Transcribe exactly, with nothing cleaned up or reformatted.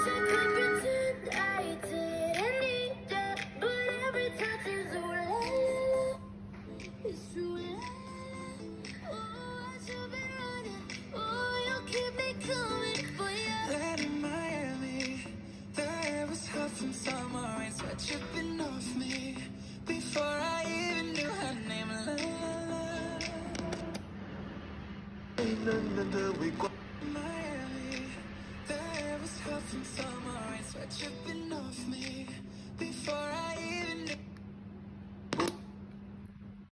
wish I could pretend I didn't need ya, but every touch is ooh la la. It's true la la. Oh, I should be running. Oh, you keep me coming for ya. Land in Miami, the air was hot from summer rain, sweat dripping off me before I even knew her name. La la la. Miami, the air was hot from summer rain, sweat dripping off me before I even knew.